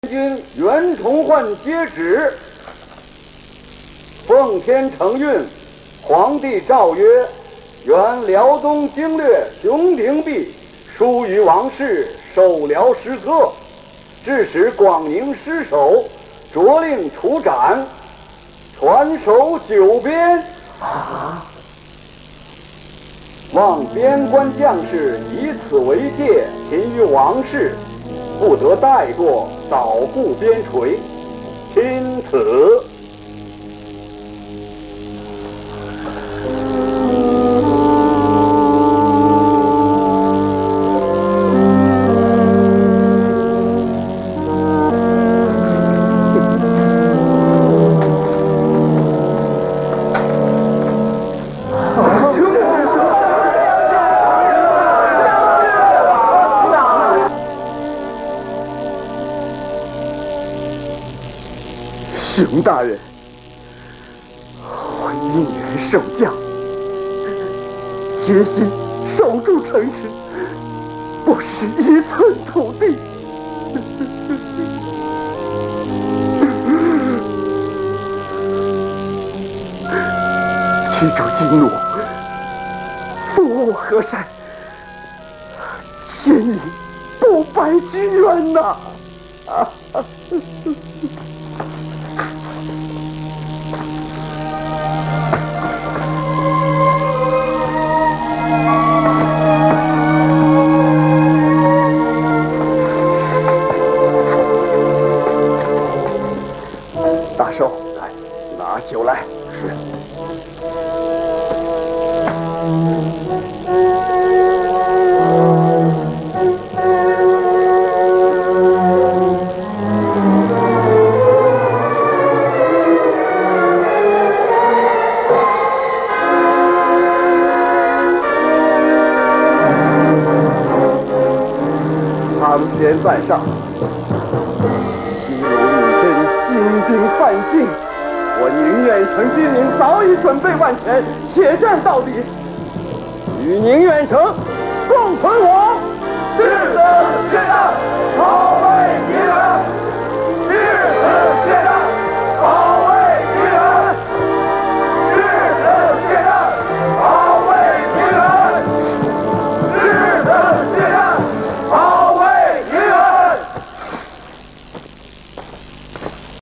军袁崇焕接旨：奉天承运，皇帝诏曰：原辽东经略熊廷弼疏于王室，受辽失策，致使广宁失守，着令处斩，传首9边。 啊！ 望边关将士以此为戒，勤于王室，不得怠惰，早顾边陲。钦此。 熊大人，我应援守将，决心守住城池，不失一寸土地。驱逐金弩，复务河山，牵引不白之冤呐！大寿，来拿酒来。是。苍天在上，一如你真兴兵犯境，我宁远城军民早已准备万全，铁战到底，与宁远城共存亡。 是的，是的，朝北敌人。